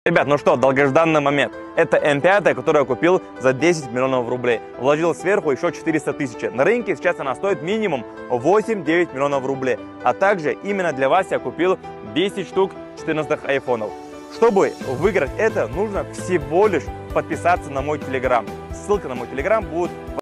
Ребят, ну что, долгожданный момент. Это М5, которую я купил за 10 миллионов рублей. Вложил сверху еще 400 тысяч. На рынке сейчас она стоит минимум 8-9 миллионов рублей. А также именно для вас я купил 10 штук 14 айфонов. Чтобы выиграть это, нужно всего лишь подписаться на мой телеграм. Ссылка на мой телеграм будет